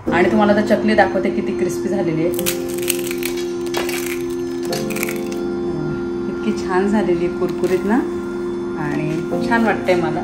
आणि तुम्हाला आता चकली दाखवते किती क्रिस्पी झालेली आहे। इतकी छान झालेली कुरकुरीत ना, आणि छान वाटतंय मला।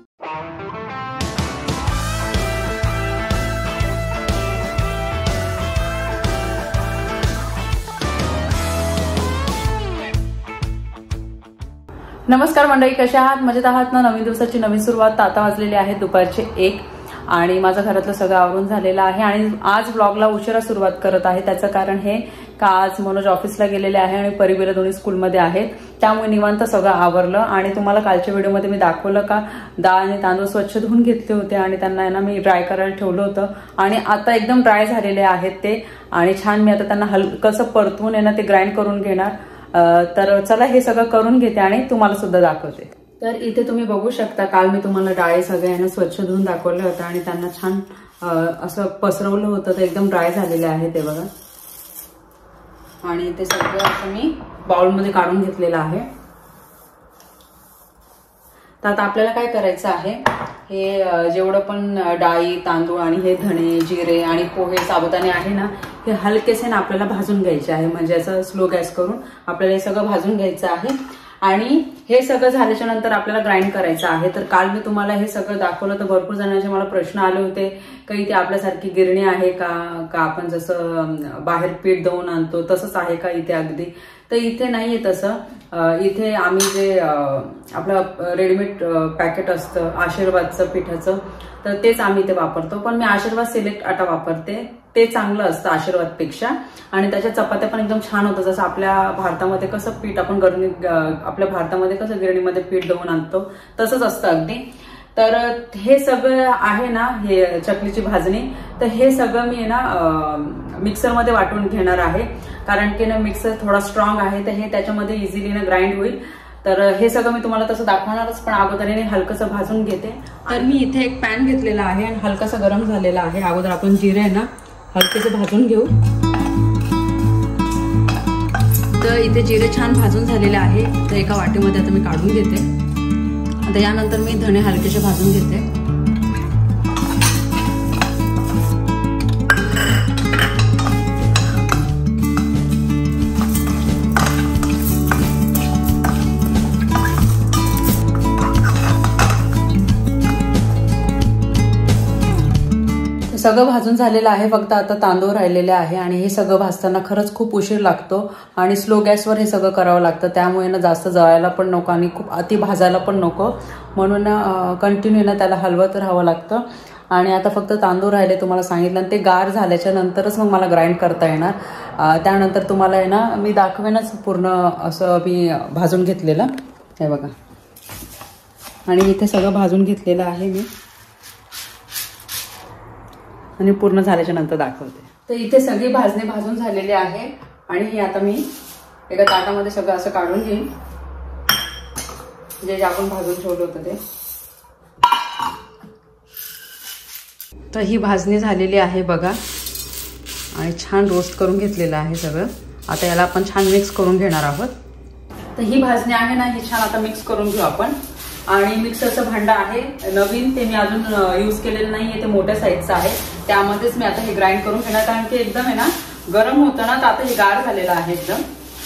नमस्कार मंडळी, कशा आहात? मजेत आहात ना? नवीन दिवसाची नवीन सुरुवात। आता वाजलेले आहेत दुपारचे 1 आणि माझं घरातलं सगळं आवरून झालेलं आहे आणि आज ब्लॉगला उशिरा सुरुवात करत आहे। त्याचं कारण हे का आज मनोज ऑफिसला गेलेले आहे आणि परिबीर दोन्ही स्कूलमध्ये आहेत, त्यामुळे निवांत सगळं आवरलं। आणि तुम्हाला कालच्या व्हिडिओमध्ये मी दाखवलं का डाळ आणि तांदूळ स्वच्छ धुवून घेतले होते आणि त्यांना ना मी ड्राय करायला ठेवलं होतं आणि आता एकदम ड्राय झालेले आहेत ते। आणि छान मी आता त्यांना हलकसं परतून ना ते ग्राइंड करून घेणार। तर चला हे सगळं करून घेते आणि तुम्हाला सुद्धा दाखवते। तर इथे तुम्ही बघू शकता, काल मी तुम्हाला डाळी सगळ्यांना स्वच्छ धुवून दाखवलं होतं आणि त्यांना छान असं पसरवलं होतं, तर एकदम ड्राय झालेले आहे ते बघा। आणि ते सगळं असं मी बाउलमध्ये काढून घेतलेलं आहे। तर आता आपल्याला काय करायचं आहे, हे जेवढं पण डाळी तांदूळ आणि हे धणे जिरे आणि पोहे साबुदाणे आहे ना, हे हलकेसे ना आपल्याला भाजून घ्यायचे आहे। म्हणजे असं स्लो गॅस करून आपल्याला हे सगळं भाजून घ्यायचं आहे आणि हे सगळं झाल्याच्या नंतर आपल्याला ग्राइंड करायचं आहे। तर काल मी तुम्हाला हे सगळं दाखवलं, तर भरपूर जणांचे मला प्रश्न आले होते काही ते आपल्यासारखी गिरणी आहे का आपण जसं बाहेर पीठ दळून आणतो तसंच आहे का इथे अगदी? तर इथे नाहीये तसं। इथे आम्ही जे आपलं रेडीमेड पॅकेट असतं आशीर्वादचं पिठाचं, तर तेच आम्ही इथे वापरतो। पण मी आशीर्वाद सिलेक्ट आटा वापरते, ते चांगलं असतं आशीर्वादपेक्षा आणि त्याच्या चपात्या पण एकदम छान होतं। जसं आपल्या भारतामध्ये कसं पीठ आपण आपल्या भारतामध्ये कसं गिरणीमध्ये पीठ दळून आणतो तसंच असतं अगदी। तर हे सगळं आहे ना, हे चकलीची भाजणी, तर हे सगळं मी ना मिक्सरमध्ये वाटून घेणार आहे, कारण की ना मिक्सर थोडा स्ट्रॉंग आहे, तर हे त्याच्यामध्ये इझिली ना ग्राइंड होईल। तर हे सगळं मी तुम्हाला तसं दाखवणारच, पण अगोदर हलकसं भाजून घेते। तर मी इथे एक पॅन घेतलेला आहे आणि हलकासा गरम झालेला आहे। अगोदर आपण जिरे आहे ना हलकेसे भाजून घेऊ। तर इथे जिरे छान भाजून झालेले आहे, तर एका वाटीमध्ये आता मी काढून घेते। आता यानंतर मी धणे हलकेसे भाजून घेते। सगळं भाजून झालेलं आहे, फक्त आता तांदूळ राहिलेले आहे आणि हे सगळं भाजताना खरंच खूप उशीर लागतो आणि स्लो गॅसवर हे सगळं करावं लागतं। त्यामुळे ना जास्त जळायला पण नको आणि खूप अति भाजायला पण नको, म्हणून कंटिन्यू ना त्याला हलवत राहावं लागतं। आणि आता फक्त तांदूळ राहिले तुम्हाला सांगितलं, आणि ते गार झाल्याच्या नंतरच मग मला ग्राइंड करता येणार। त्यानंतर तुम्हाला आहे ना मी दाखवेनच पूर्ण असं मी भाजून घेतलेलं हे बघा। आणि इथे सगळं भाजून घेतलेलं आहे मी आणि पूर्ण झाल्याच्या नंतर दाखवते। तर इथे सगळी भाजणी भाजून झालेली आहे आणि हे आता मी एका ताटामध्ये सगळं असं काढून घेईन, जे आपण भाजून ठेवलं होतं ते। तर ही भाजणी झालेली आहे बघा आणि छान रोस्ट करून घेतलेलं आहे सगळं। आता याला आपण छान मिक्स करून घेणार आहोत। तर ही भाजणी आहे ना, ही छान आता मिक्स करून घेऊ आपण। आणि मिक्सरचं भांडं आहे नवीन, ते मी अजून यूज केलेलं नाहीये, ते मोठ्या साईजचं आहे, त्यामध्येच मी आता हे ग्राइंड करून घेणार, कारण की एकदम आहे ना गरम होतं ना, तर आता हे गार झालेलं आहे एकदम।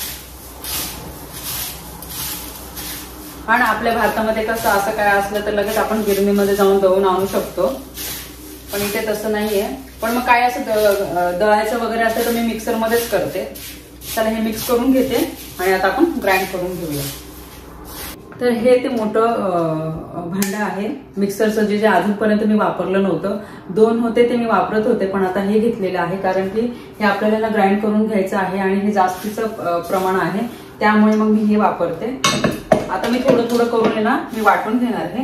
आणि आपल्या भारतामध्ये कसं असं काय असलं तर लगेच आपण गिरणीमध्ये जाऊन दळून आणू शकतो, पण इथे तसं नाहीये। पण मग काय असं दळायचं वगैरे असेल तर मी मिक्सरमध्येच करते। चला हे मिक्स करून घेते आणि आता आपण ग्राइंड करून घेऊया। तर हे ते मोठं भांडं आहे मिक्सरचं, जे अजूनपर्यंत मी वापरलं नव्हतं। 2 होते ते मी वापरत होते, पण आता हे घेतलेलं आहे, कारण की हे आपल्याला ग्राइंड करून घ्यायचं आहे आणि हे जास्तीचं प्रमाण आहे, त्यामुळे मग मी हे वापरते। आता मी थोडं थोडं करून ना मी वाटून घेणार हे,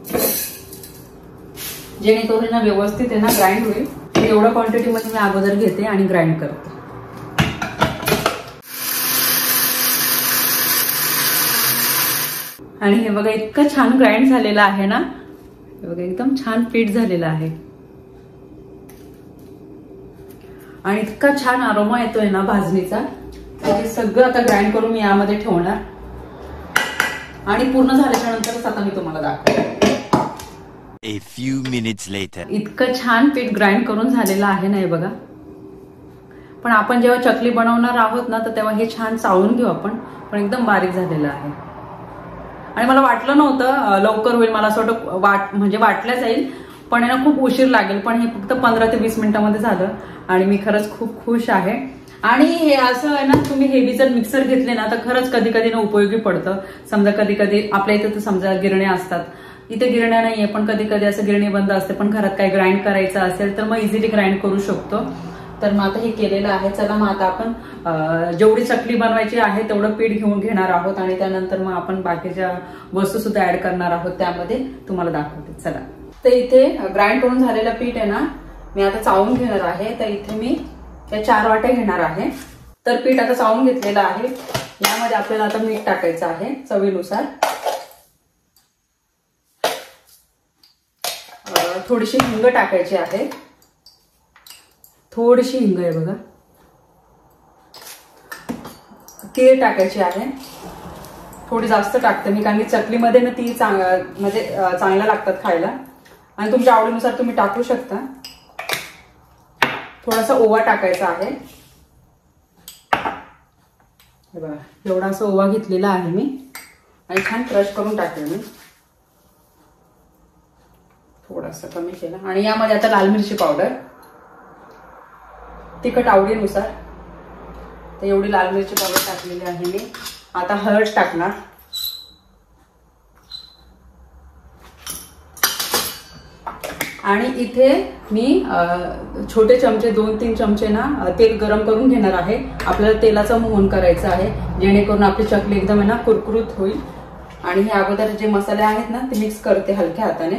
जेणेकरून ना व्यवस्थित आहे ना ग्राइंड होईल। एवढ्या क्वांटिटीमध्ये मी अगोदर घेते आणि ग्राइंड करते। आणि हे बघा इतकं छान ग्राइंड झालेलं आहे ना, हे बघा एकदम छान पीठ झालेलं आहे आणि इतका छान अरोमा येतोय ना भाजणीचा। हे सगळं आता ग्राइंड करून मी यामध्ये ठेवणार आणि पूर्ण झाल्याच्या नंतरच आता मी तुम्हाला दाखवते। A few minutes later. इतकं छान पीठ ग्राइंड करून झालेलं आहे ना हे बघा. पण आपण जेव्हा चकली बनवणार आहोत ना तर तेव्हा हे छान चाळून घेऊ आपण. पण एकदम बारीक झालेलं आहे आणि मला वाटलं नव्हतं लवकर होईल. मला असं वाटतं म्हणजे वाटलं जाईल पण ना खूप उशीर लागेल. पण हे फक्त 15 ते 20 मिनिटांमध्ये झालं आणि मी खरंच खूप खुश आहे. आणि हे असं आहे ना तुम्ही हेवी जर मिक्सर घेतले ना तर खरंच कधी कधी ना उपयोगी पडतं. समजा कधी कधी आपल्या इथे तर समजा गिरण्या असतात, इथे गिरण्या नाहीये पण कधी कधी असं गिरणी बंद असते पण घरात काही ग्राइंड करायचं असेल तर मग इझिली ग्राइंड करू शकतो. तर मग आता हे केलेलं आहे. चला मग आता आपण जेवढी चकली बनवायची आहे तेवढं पीठ घेणार आहोत आणि त्यानंतर मग आपण बाकीच्या वस्तू सुद्धा ऍड करणार आहोत त्यामध्ये, तुम्हाला दाखवते. चला तर इथे ग्राइंड करून झालेलं पीठ आहे ना मी आता चाळून घेणार आहे. तर इथे मी या 4 वाट्या घेणार आहे. तर पीठ आता चाळून घेतलेलं आहे. यामध्ये आपल्याला आता मीठ टाकायचं आहे चवीनुसार. थोडीशी हिंग टाकायची आहे. थोडीशी हिंग आहे बघा. तीळ टाकायची आहे. थोडी जास्त टाकते मी कारण की चकलीमध्ये ना ती म्हणजे चांगल्या लागतात खायला आणि तुमच्या आवडीनुसार तुम्ही टाकू शकता. थोडासा ओवा टाकायचा आहे. हे बघा एवढा असा ओवा घेतलेला आहे मी आणि छान क्रश करून टाकले मी. थोडासा कमी केला आणि यामध्ये आता लाल मिरची पावडर, तिखट आवडीनुसार. तर एवढी लाल मिरची पावडर टाकलेली आहे मी. आता हळद टाकणार. आणि इथे मी छोटे चमचे 2-3 चमचे ना तेल गरम करून घेणार आहे. आपल्याला तेलाचं मोहन करायचं आहे जेणेकरून आपली चकली एकदम आहे ना कुरकुरीत होईल. आणि हे अगोदर जे मसाले आहेत ना ते मिक्स करते हलक्या हाताने.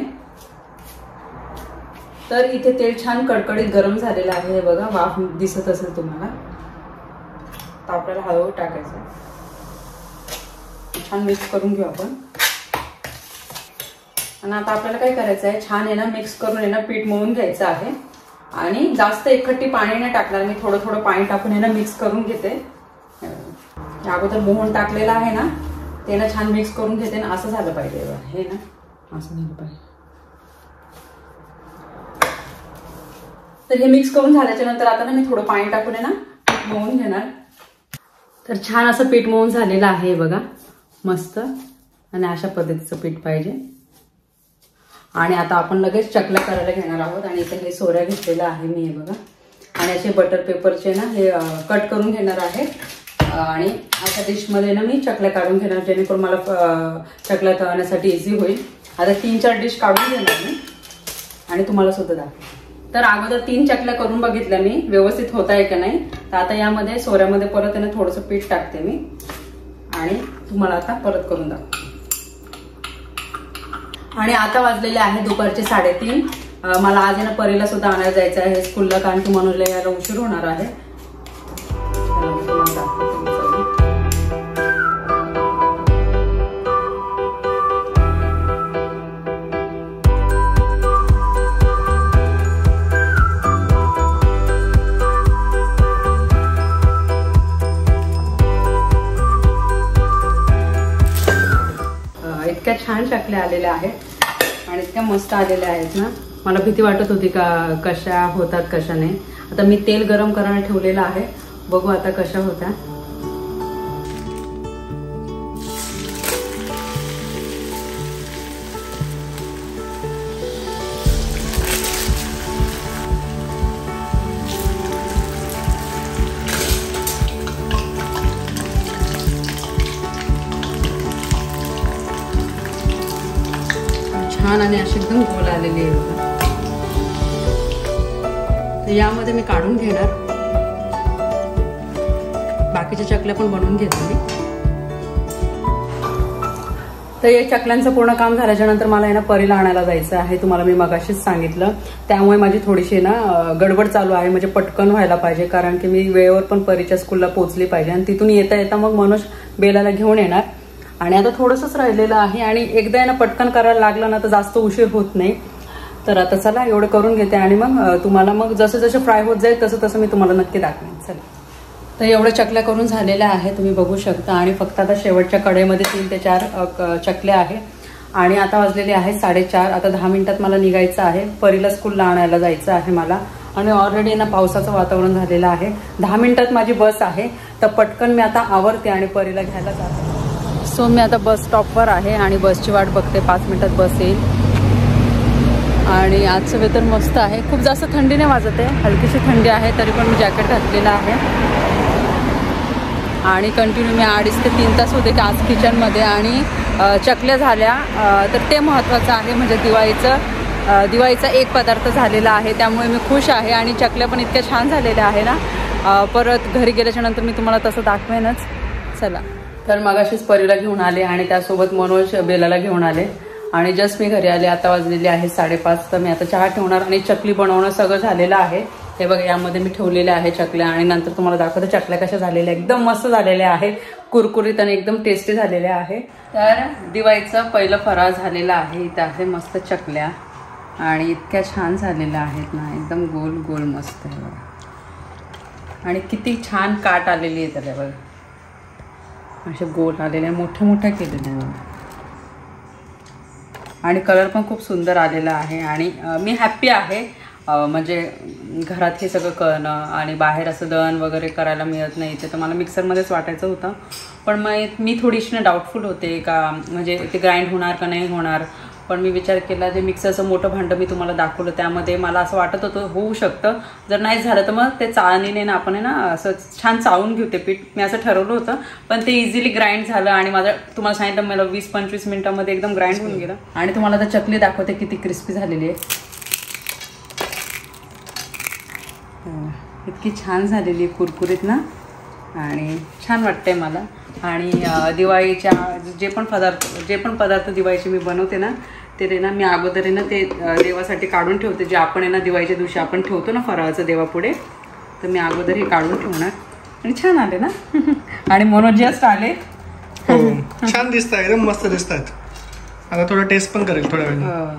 तर इथे तेल छान कडकडीत गरम झालेलं आहे. हे बघा वाफ दिसत असेल तुम्हाला. तर आपल्याला हळूहळू टाकायचं. छान मिक्स करून घेऊ आपण. आणि आता आपल्याला काय करायचं आहे छान आहे ना मिक्स करून आहे ना पीठ मळून घ्यायचं आहे. आणि जास्त एकखट्टी पाणी नाही टाकणार मी, थोडं थोडं पाणी टाकून आहे ना मिक्स करून घेते. अगोदर मोहन टाकलेलं आहे ना ते ना छान मिक्स करून घेते ना. असं झालं पाहिजे हे ना, असं झालं पाहिजे. तर हे मिक्स करून झाल्याच्या नंतर आता ना मी थोडं पाणी टाकून आहे ना पीठ मळून घेणार. तर छान असं पीठ मळून झालेलं आहे बघा मस्त. आणि अशा पद्धतीचं पीठ पाहिजे. आणि आता आपण लगेच चकल्या करायला घेणार आहोत. आणि इथे हे सोऱ्या घेतलेला आहे मी हे बघा. आणि असे बटर पेपरचे ना हे कट करून घेणार आहे. आणि अशा डिशमध्ये ना मी चकल्या काढून घेणार जेणेकरून मला चकल्या तळण्यासाठी इझी होईल. आता 3-4 डिश काढून घेणार मी आणि तुम्हाला सुद्धा दाखवते. तर अगोदर 3 चकल्या करून बघितल्या मी व्यवस्थित होत आहे का नाही. तर आता यामध्ये सोऱ्यामध्ये परत आहे ना थोडंसं पीठ टाकते मी आणि तुम्हाला आता परत करून दाखवते. आणि आता वाजलेले आहे दुपारचे 3:30. मला आज आहे ना परीला सुद्धा आणायला जायचं आहे स्कूलला कारण की मनोजला यायला उशीर होणार आहे. इतक्या छान चकल्या आलेल्या आहेत आणि इतक्या मस्त आलेल्या आहेत ना. मला भीती वाटत होती का कशा होतात कशा नाही. आता मी तेल गरम करायला ठेवलेलं आहे. बघू आता कशा होत्या. छान आणि अशी एकदम गोल आलेली आहे. तर यामध्ये मी काढून घेणार. बाकीच्या चकल्या पण बनवून घेते मी. तर या चकल्यांचं पूर्ण काम झाल्याच्या नंतर मला ना परीला आणायला जायचं आहे. तुम्हाला मी मगाशीच सांगितलं. त्यामुळे माझी थोडीशी ना गडबड चालू आहे. म्हणजे पटकन व्हायला पाहिजे कारण की मी वेळेवर पण परीच्या स्कूलला पोहोचली पाहिजे. आणि तिथून येता येता मग मनोज बेलाला घेऊन येणार. आणि आता थोडंसंच राहिलेलं आहे. आणि एकदा ना पटकन करायला लागलं ना तर जास्त उशीर होत नाही. तर आता चला एवढं करून घेते आणि मग तुम्हाला मग जसं जसं फ्राय होत जाईल तसं तसं मी तुम्हाला नक्की दाखवेन. चला तर एवढ्या चकल्या करून झालेल्या आहे तुम्ही बघू शकता. आणि फक्त आता शेवटच्या कढईमध्ये 3 ते 4 चकल्या आहे. आणि आता वाजलेले आहेत 4:30. आता 10 मिनिटात मला निघायचं आहे. परीला स्कूलला आणायला जायचं आहे मला. आणि ऑलरेडी ना पावसाचं वातावरण झालेलं आहे. 10 मिनिटात माझी बस आहे. तर पटकन मी आता आवरते आणि परीला घ्यायला जाते. सो मी आता बस स्टॉपवर आहे आणि बसची वाट बघते. 5 मिनिटात बस येईल. आणि आजचं वेदर मस्त आहे. खूप जास्त थंडी नाही वाजत आहे, हलकीशी थंडी आहे. तरी पण मी जॅकेट घातलेलं आहे. आणि कंटिन्यू मी 2.5 ते 3 तास होते आज किचनमध्ये. आणि चकल्या झाल्या तर ते महत्त्वाचं आहे. म्हणजे दिवाळीचा एक पदार्थ झालेला आहे, त्यामुळे मी खुश आहे. आणि चकल्या पण इतक्या छान झालेल्या आहे ना. परत घरी गेल्याच्या नंतर मी तुम्हाला तसं दाखवेनच. चला, तर मगाशीच परीला घेऊन आले आणि त्यासोबत मनोज बेलाला घेऊन आले. आणि जस्ट मी घरी आले. आता वाजलेली आहे 5:30. तर मी आता चहा ठेवणार आणि चकली बनवणं सगळं झालेलं आहे. हे बघा, यामध्ये मी ठेवलेल्या आहे चकल्या. आणि नंतर तुम्हाला दाखवते चकल्या कशा झालेल्या. एकदम मस्त झालेल्या आहे, कुरकुरीत आणि एकदम टेस्टी झालेल्या आहे. तर दिवाळीचं पहिलं फराळ झालेलं आहे. इथं आहे मस्त चकल्या आणि इतक्या छान झालेल्या आहेत ना, एकदम गोल गोल मस्त आहे बघा. आणि किती छान काट आलेली आहे त्याला बघा, असे गोल आलेले, मोठे मोठे केलेले आहे बघा. आणि कलर पण खूप सुंदर आलेला आहे. आणि मी हॅप्पी आहे. म्हणजे घरात हे सगळं करणं आणि बाहेर असं दळण वगैरे करायला मिळत नाही. ते तर मला मिक्सरमध्येच वाटायचं होतं. पण मग मी थोडीशी डाऊटफुल होते का म्हणजे ते ग्राइंड होणार का नाही होणार. पण मी विचार केला, जे मिक्सरचं मोठं भांडं मी तुम्हाला दाखवलं त्यामध्ये मला असं वाटत होतं होऊ शकतं. जर नाही झालं तर मग ते चाळणीने ना आपण ना असं छान चाळून घेऊ ते पीठ. मी असं ठरवलं होतं. पण ते इझिली ग्राइंड झालं आणि माझं तुम्हाला सांगितलं मला 20-25 मिनिटांमध्ये एकदम ग्राइंड होऊन गेलं. आणि तुम्हाला आता चकली दाखवते किती क्रिस्पी झालेली आहे. इतकी छान झालेली कुरकुरीत ना, आणि छान वाटतंय मला. आणि दिवाळीच्या जे पण पदार्थ दिवाळीचे मी बनवते ना, ते ना मी अगोदर ना ते देवासाठी काढून ठेवते. जे आपण ना दिवाळीच्या दिवशी आपण ठेवतो ना फराळाचं देवापुढे, तर मी अगोदर हे काढून ठेवणार. आणि छान आले ना. आणि मनोज जस्ट आले. छान दिसतात, एकदम मस्त दिसतात. आता थोडं टेस्ट पण करेल थोड्या वेळ.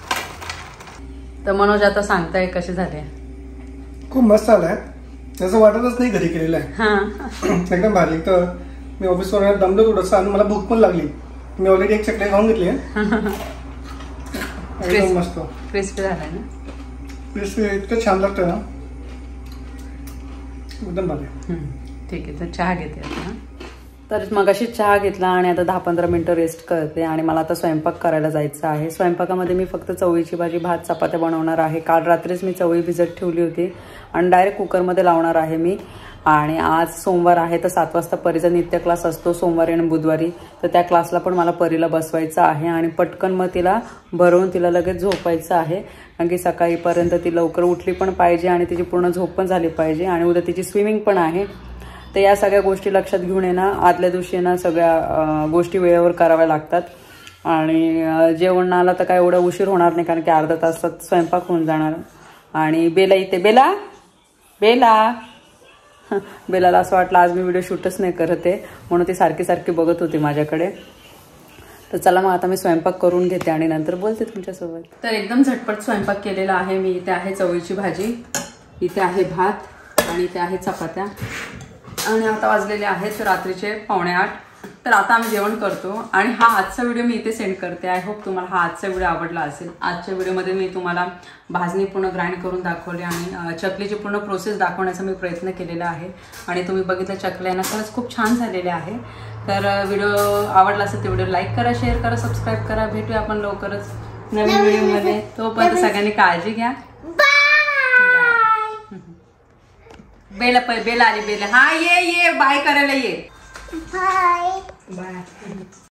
तर मनोज आता सांगताय कसे झाले. खूप मस्त आलाय, तसं वाटतच नाही घरी केलेलं आहे. एकदम भारी. तर मी ऑफिसवर दमलो थोडंसं आणि मला भूक पण लागली. मी ऑलरेडी एक चकली खाऊन घेतली आहे. एकदम मस्त क्रिस्पी झालाय ना. क्रिस्पी इतकं छान लागतं ना, एकदम भारी. ठीक आहे, तर चहा घेते आता. तर मगाशी चहा घेतला आणि आता 10-15 मिनिटं रेस्ट करते. आणि मला आता स्वयंपाक करायला जायचं आहे. स्वयंपाकामध्ये मी फक्त चवळीची भाजी, भात, चपात्या बनवणार आहे. काल रात्रीच मी चवळी भिजत ठेवली होती आणि डायरेक्ट कुकरमध्ये लावणार आहे मी. आणि आज सोमवार आहे, तर 7 वाजता परीचा नित्य क्लास असतो सोमवारी आणि बुधवारी. तर त्या क्लासला पण मला परीला बसवायचं आहे. आणि पटकन मग तिला भरवून तिला लगेच झोपायचं आहे. कारण की सकाळीपर्यंत ती लवकर उठली पण पाहिजे आणि तिची पूर्ण झोप पण झाली पाहिजे. आणि उद्या तिची स्विमिंग पण आहे. तर या सगळ्या गोष्टी लक्षात घेऊन आहे ना, आदल्या दिवशी ना सगळ्या गोष्टी वेळेवर कराव्या लागतात. आणि जेवणाला तर काय एवढा उशीर होणार नाही, कारण की अर्धा तासात स्वयंपाक होऊन जाणार. आणि बेला इथे, बेला बेलाला असं वाटलं आज मी व्हिडिओ शूटच नाही करत आहे, म्हणून ती सारखी बघत होती माझ्याकडे. तर चला मग आता मी स्वयंपाक करून घेते आणि नंतर बोलते तुमच्यासोबत. तर एकदम झटपट स्वयंपाक केलेला आहे मी. इथे आहे चवळीची भाजी, इथे आहे भात आणि इथे आहे चपात्या. आणि आता वाजलेले आहेत रात्रीचे 7:45. तर आता आम्ही जेवण करतो. आणि हा आजचा व्हिडिओ मी इथे सेंड करते. आय होप तुम्हाला हा आजचा व्हिडिओ आवडला असेल. आजच्या व्हिडिओमध्ये मी तुम्हाला भाजणी पूर्ण ग्राइंड करून दाखवली आणि चकलीची पूर्ण प्रोसेस दाखवण्याचा मी प्रयत्न केलेला आहे. आणि तुम्ही बघितलं चकल्या ना खरंच खूप छान झालेले आहे. तर व्हिडिओ आवडला असेल तर व्हिडिओ लाईक करा, शेअर करा, सबस्क्राईब करा. भेटूया आपण लवकरच नवीन व्हिडिओमध्ये. तोपर्यंत सगळ्यांनी काळजी घ्या. बेला आली. बेला, हा ये बाय करायला ये. बाय.